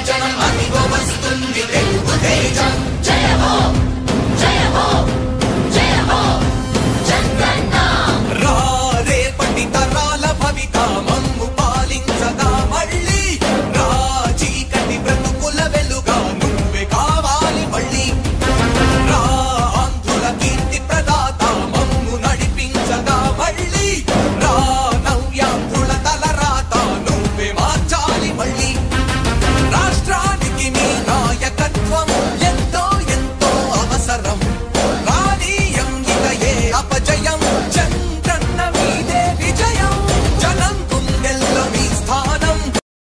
విరాజనం అదిగో వస్తుంది తెలుగు తేజం. జయ హో జయ హో జయ హో చంద్రన్న. రా రేపటి తరాల భవిత మమ్ము పాలించగా మళ్ళీ. రా చీకటి బ్రతుకుల వెలుగా నువ్వే కావాలి మళ్ళీ. రా ఆంధ్రుల కీర్తి ప్రదాత మమ్ము నడిపించగా మళ్ళీ. రా నవ్యాంధ్రుల తలరాత నువ్వే మార్చాలి మళ్ళీ. రాష్ట్రానికి నీ నాయకత్వం ఎంతో ఎంతో అవసరం. రానీయం ఇక ఏ అపజయం. చంద్రన్న మీదే విజయం. జనం గుండెల్లో మీ స్థానం.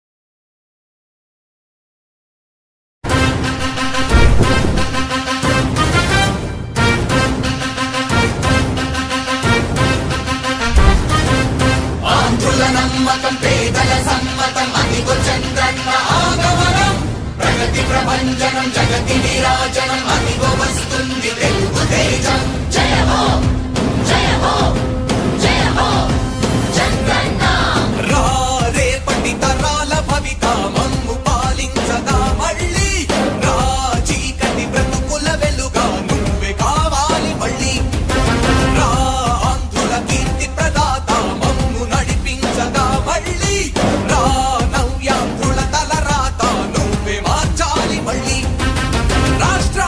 ఆంధ్రుల నమ్మకం పేదల సమ్మతం అదిగో చంద్రన్న ఆగమనం. ప్రగతి ప్రభంజనం జగతి విరాజనం అదిగో వస్తుంది తెలుగు తేజం. జయ